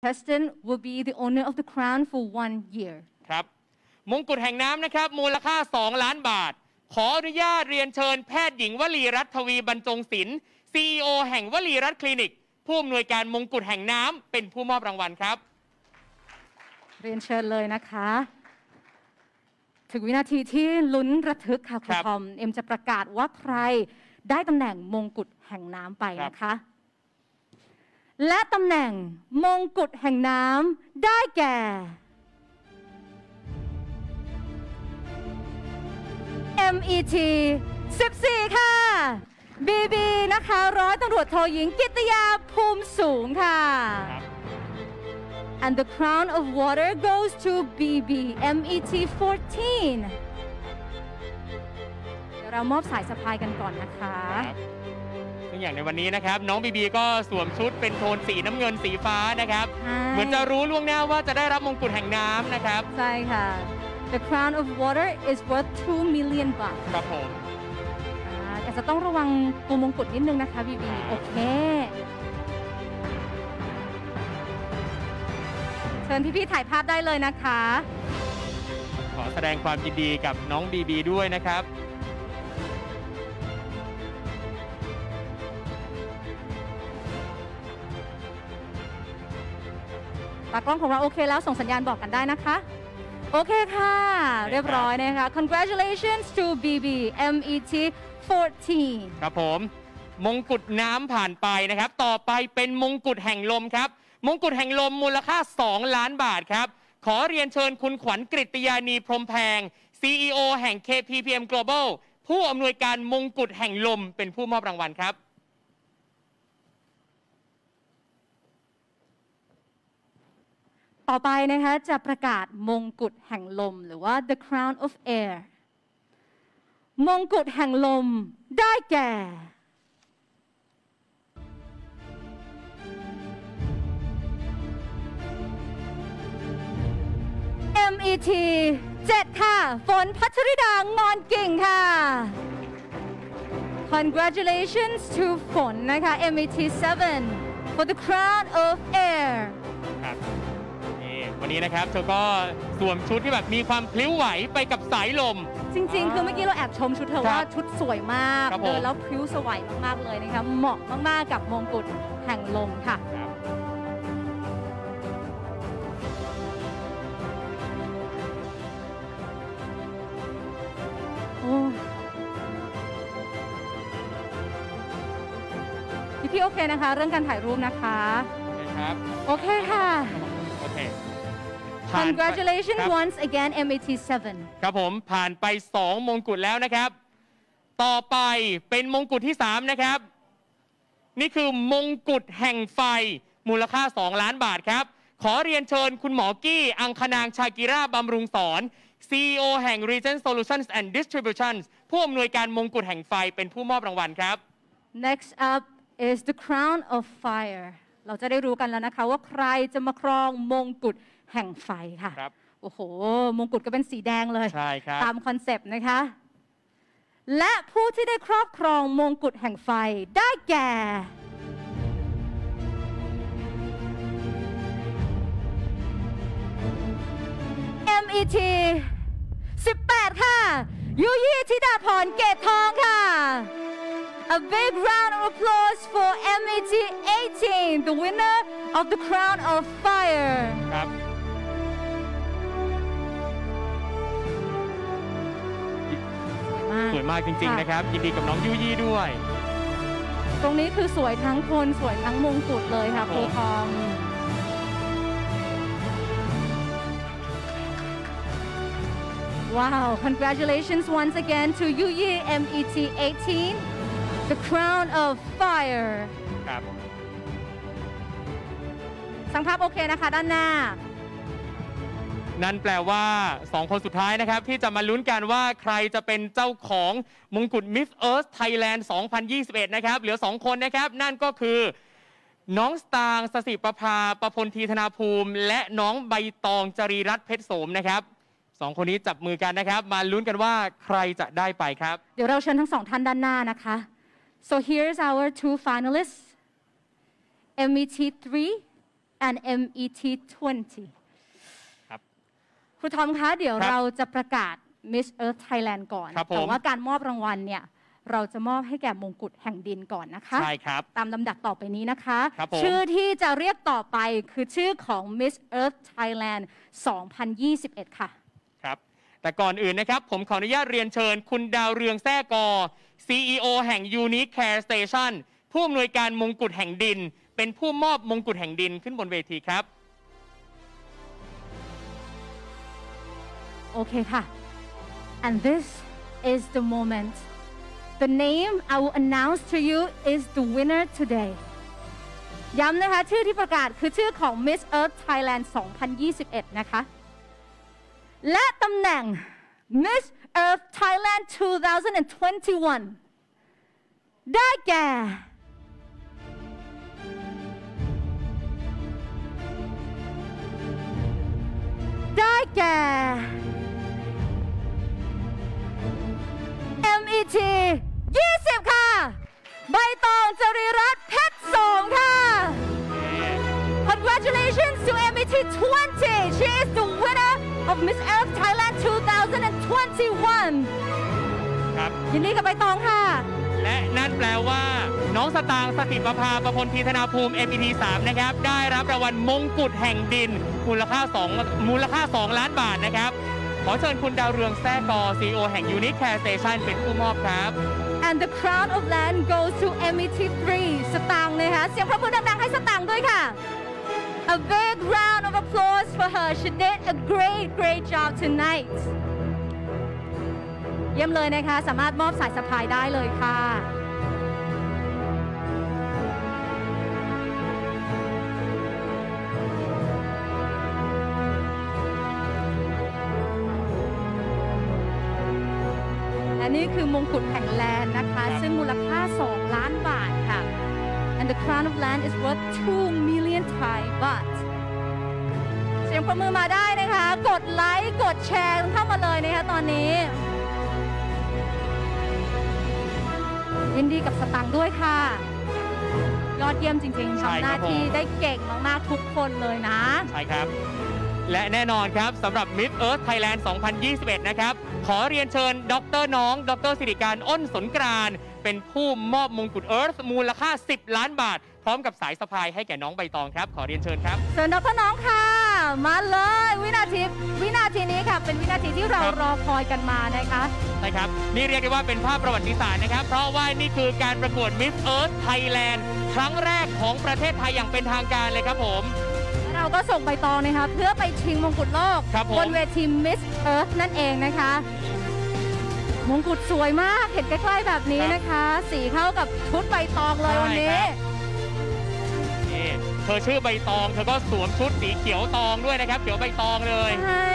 contestant will be the owner of the crown for 1 year. ครับมงกุฎแห่งน้ำนะครับมูลค่า2 ล้านบาทขออนุญาตเรียนเชิญแพทย์หญิงวลีรัตน์ทวีบรรจงศิลป์ CEO แห่งวลีรัตน์คลินิกผู้อำนวยการมงกุฎแห่งน้ำเป็นผู้มอบรางวัลครับเรียนเชิญเลยนะคะถึงวินาทีที่ลุ้นระทึกค่ะครูทอมเอ็มจะประกาศว่าใครได้ตำแหน่งมงกุฎแห่งน้ำไปนะคะและตำแหน่งมงกุฎแห่งน้ำได้แก่ MET 14 ค่ะ BB นะคะร้อยตำรวจโทหญิงกิตยาภูมิสูงค่ะ and the crown of water goes to BB MET 14 เดี๋ยวเรามอบสายสะพายกันก่อนนะคะซึ่งอย่างในวันนี้นะครับน้องบีบีก็สวมชุดเป็นโทนสีน้ำเงินสีฟ้านะครับเหมือนจะรู้ล่วงหน้าว่าจะได้รับมงกุฎแห่งน้ำนะครับใช่ค่ะ The crown of water is worth 2 million baht ครับผมแต่จะต้องระวังตัวมงกุฎนิดนึงนะคะบีบีโอเคเชิญพี่ๆถ่ายภาพได้เลยนะคะขอแสดงความยินดีกับน้องบีบีด้วยนะครับตากล้องของเราโอเคแล้วส่งสัญญาณบอกกันได้นะคะโอเคค่ะเรียบร้อยนะคะ Congratulations to BB MET 14 ครับผมมงกุฎน้ำผ่านไปนะครับต่อไปเป็นมงกุฎแห่งลมครับมงกุฎแห่งลมมูลค่า2 ล้านบาทครับขอเรียนเชิญคุณขวัญกฤตยานีพรหมแพง CEO แห่ง KPPM Global ผู้อำนวยการมงกุฎแห่งลมเป็นผู้มอบรางวัลครับต่อไปนะคะจะประกาศมงกุฎแห่งลมหรือว่า the crown of air มงกุฎแห่งลมได้แก่ MET 7 ค่ะฝนพัชริดางอนกิ่งค่ะ Congratulations to ฝนนะคะ MET 7 for the crown of air ครับวันนี้นะครับเธอก็สวมชุดที่แบบมีความพลิ้วไหวไปกับสายลมจริงๆคือเมื่อกี้เราแอบชมชุดเธอว่าชุดสวยมากเดินแล้วพลิ้วสวยมากๆเลยนะคะเหมาะมากๆกับมงกุฎแห่งลมค่ะพี่โอเคนะคะเรื่องการถ่ายรูปนะคะโอเคค่ะโอเค Congratulations once again MET 7 ครับผมผ่านไป2 มงกุฎแล้วนะครับต่อไปเป็นมงกุฎที่3นะครับนี่คือมงกุฎแห่งไฟมูลค่า2 ล้านบาทครับขอเรียนเชิญคุณหมอกี้อังคนางชากิราบำรุงสอน CEO แห่ง Regent Solutions and Distributions ผู้อำนวยการมงกุฎแห่งไฟเป็นผู้มอบรางวัลครับ Next up is the crown of fire เราจะได้รู้กันแล้วนะคะว่าใครจะมาครองมงกุฎแห่งไฟค่ะโอ้โหมงกุฎก็เป็นสีแดงเลยใช่ครับตามคอนเซปต์นะคะและผู้ที่ได้ครอบครองมงกุฎแห่งไฟได้แก่ MET 18 ค่ะยุยี่ธิดาพรเกตทองค่ะ A big round of applause for MET 18 the winner of the crown of fire ครับสวยมากจริงๆนะครับยินดีกับน้องยุยี่ด้วยตรงนี้คือสวยทั้งคนสวยทั้งมงกุฎเลยค่ะครูทองว้าว Congratulations once again to Yuyi MET 18 the crown of fire ครับสังภาพโอเคนะคะด้านหน้านั่นแปลว่า2 คนสุดท้ายนะครับที่จะมาลุ้นกันว่าใครจะเป็นเจ้าของมงกุฎ Miss Earth Thailand 2021นะครับเหลือ2 คนนะครับนั่นก็คือน้องสตางค์สศิประภาประพลทีธนาภูมิและน้องใบตองจรีรัตน์เพชรโสมนะครับ2 คนนี้จับมือกันนะครับมาลุ้นกันว่าใครจะได้ไปครับเดี๋ยวเราเชิญทั้ง2 ท่านด้านหน้านะคะ so here's our 2 finalists MET 3 and MET 20 ครับครูทอมคะเดี๋ยวครับเราจะประกาศ Miss Earth Thailand ก่อนครับผมแต่ว่าการมอบรางวัลเนี่ยเราจะมอบให้แก่มงกุฎแห่งดินก่อนนะคะใช่ครับตามลำดับต่อไปนี้นะคะครับผมชื่อที่จะเรียกต่อไปคือชื่อของ Miss Earth Thailand 2021 ค่ะครับแต่ก่อนอื่นนะครับผมขออนุญาตเรียนเชิญคุณดาวเรืองแท้กอ CEO แห่ง Unique Care Station ผู้อำนวยการมงกุฎแห่งดิน เป็นผู้มอบมงกุฎแห่งดินขึ้นบนเวทีครับโอเคค่ะ and this is the moment the name I will announce to you is the winner today ย้ำนะคะชื่อที่ประกาศคือชื่อของ Miss Earth Thailand 2021 นะคะและตำแหน่ง Miss Earth Thailand 2021 ได้แก่ ได้แก่ MET 20 ค่ะ ใบตองจริรัตน์เพชรสงค่ะ Congratulations to MET 20 She is the winner of Miss Earth Thailand 2021 ครับยินดีกับใบตองค่ะและนั่นแปลว่า น้องสตางค์สติประภาประพลพีธนาภูมิ MPT 3 นะครับ ได้รับรางวัลมงกุฎแห่งดิน มูลค่า 2 ล้านบาทนะครับ ขอเชิญคุณดาวเรืองแท้กอ CEO แห่ง Unique Care Station เป็นผู้มอบครับ and the crown of land goes to MET 3 สตางค์นะคะ เสียงปรบมือดังๆให้สตางค์ด้วยค่ะ A big round of applause for her. She did a great job tonight. เยี่ยมเลยนะคะ สามารถมอบสายสะพายได้เลยค่ะ และนี่คือมงกุฎแห่งแลนด์นะคะ ซึ่งมูลค่า 2 ล้านบาทค่ะ and the crown of land is worth 2 million Thai baht เสียงประมือมาได้นะคะ กดไลค์ กดแชร์เข้ามาเลยนะคะตอนนี้ ยินดีกับสตังค์ด้วยค่ะ ยอดเยี่ยมจริงๆใช่ทำหครัน้าบผมที่ได้เก่งมากๆทุกคนเลยนะใช่ครับ และแน่นอนครับสำหรับ Miss Earth Thailand 2021 นะครับ ขอเรียนเชิญดรน้อง ดรสิริการอ้นสนกรานต์เป็นผู้มอบมงกุฎ Earth มูลค่า 10 ล้านบาท พร้อมกับสายสะพายให้แก่น้องใบตองครับ ขอเรียนเชิญครับเชิญดรน้องค่ะ มาเลย วินาทีนี้ค่ะ เป็นวินาทีที่เราครับรอคอยกันมานะคะใช่ครับ นี่เรียกได้ว่าเป็นภาพประวัติศาสตร์นะครับ เพราะว่านี่คือการประกวด Miss Earth Thailand ครั้งแรกของประเทศไทยอย่างเป็นทางการเลยครับผมเราก็ส่งใบตองนะคะเพื่อไปชิงมงกุฎโลกครับผมบนเวที Miss Earth นั่นเองนะคะ มงกุฎสวยมากเห็นใกล้ๆแบบนี้นะคะ สีเข้ากับชุดใบตองเลยวันนี้นี่เธอชื่อใบตอง เธอก็สวมชุดสีเขียวตองด้วยนะครับ เขียวใบตองเลยใช่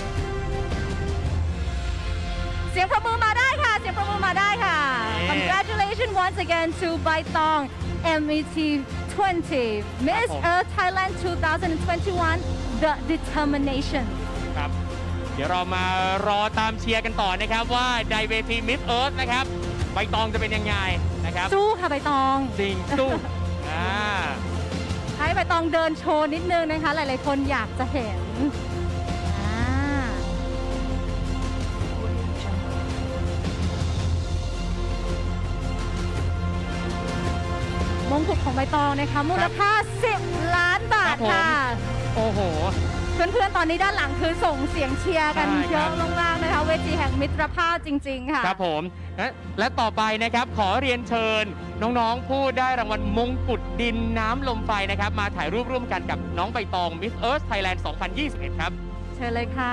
เสียงประมือมาได้ค่ะ เสียงประมือมาได้ค่ะ Congratulations once again to ใบตอง MET 20 Miss Earth Thailand 2021 The Determination ครับ เดี๋ยวเรามารอตามเชียร์กันต่อนะครับว่าในเวที Miss Earth นะครับ ใบตองจะเป็นยังไงนะครับสู้ค่ะใบตองจริงสู้อ่าให้ใบตองเดินโชว์นิดนึงนะคะ หลายๆคนอยากจะเห็นอ่ามงกุฎของใบตองนะคะมูลค่า 10 ล้านบาทค่ะโอ้โหเพื่อนๆ ตอนนี้ด้านหลังคือส่งเสียงเชียร์กันใช่เยครัอะบมากๆนะคะ เวทีแห่งมิตรภาพจริง ๆ ค่ะครับผมและต่อไปนะครับขอเรียนเชิญน้องๆผู้ได้รางวัลมงกุฎดินน้ำลมไฟนะครับมาถ่ายรูปร่วมกันกับน้องใบตอง Miss Earth Thailand 2021 ครับเชิญเลยค่ะ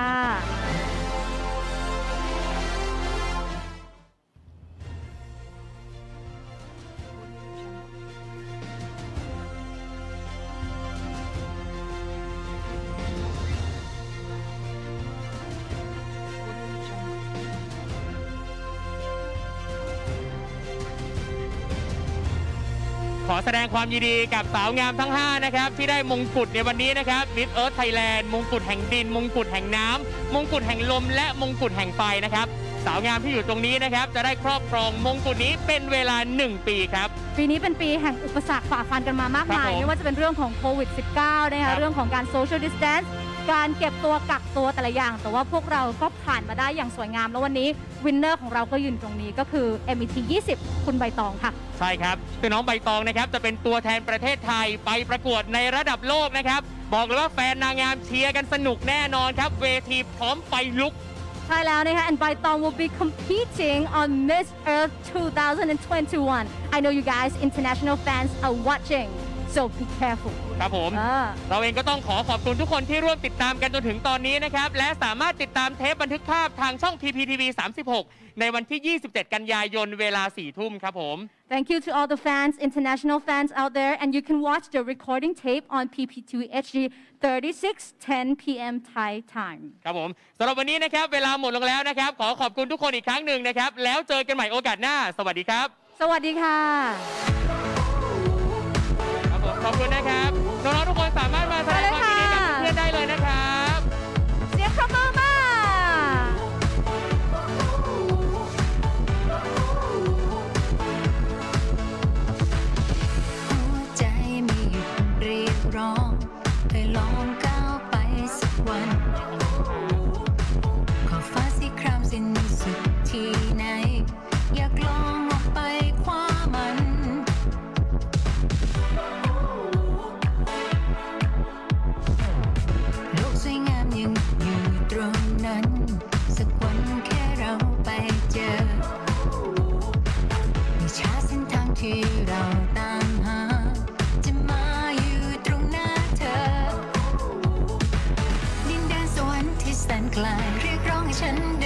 ขอแสดงความยินดีกับสาวงามทั้ง 5 นะครับที่ได้มงกุฎในวันนี้นะครับ Miss Earth Thailand มงกุฎแห่งดิน มงกุฎแห่งน้ำมงกุฎแห่งลมและมงกุฎแห่งไฟนะครับสาวงามที่อยู่ตรงนี้นะครับจะได้ครอบครองมงกุฎนี้เป็นเวลา 1 ปีครับปีนี้เป็นปีแห่งอุปสรรคฝ่าฟันกันมามากมายครับผมไม่ว่าจะเป็นเรื่องของโควิด -19 นะครัคะบเรื่องของการ social distance การเก็บตัวกักตัวแต่ละอย่าง แต่ว่าพวกเราก็ผ่านมาได้อย่างสวยงาม แล้ววันนี้วินเนอร์ของเราก็ยืนตรงนี้ก็คือ MET 20 คุณใบตองค่ะใช่ครับคือน้องใบตองนะครับจะเป็นตัวแทนประเทศไทยไปประกวดในระดับโลกนะครับบอกเลยว่าแฟนนางงามเชียร์กันสนุกแน่นอนครับเวทีพร้อมไฟลุกใช่แล้วนะคะ and ใบตอง will be competing on Miss Earth 2021 I know you guys international fans are watching so be careful ครับผม เราเองก็ต้องขอบคุณทุกคนที่ร่วมติดตามกันจนถึงตอนนี้นะครับและสามารถติดตามเทปบันทึกภาพทางช่อง PPTV 36 ในวันที่ 27 กันยายนเวลา 4 ทุ่มครับผม Thank you to all the fans, international fans out there, and you can watch the recording tape on PP2 HD 36:10 p.m. Thai time. ครับผมสำหรับวันนี้นะครับเวลาหมดลงแล้วนะครับขอบคุณทุกคนอีกครั้งหนึ่งนะครับแล้วเจอกันใหม่โอกาสหน้าสวัสดีครับสวัสดีค่ะครับผมขอบคุณนะครับน้องๆทุกคนสามารถมาแสดงความยินดีกับเพื่อนๆได้เลยนะครับเสียงปรบมือมาหัวใจไม่หยุดเรียกร้องให้ลองก้าวไปสักวัน ขอฟ้าสีครามสิ้นสุดที่ไหน อยากลองออกไปคว้ามัน โลกสวยงามยังอยู่ตรงนั้น สักวันแค่เราไปเจอ ไม่ช้าเส้นทางที่เราตามหา จะมาอยู่ตรงหน้าเธอ ดินแดนสวรรค์ที่แสนไกลเรียกร้องให้ฉันเดิน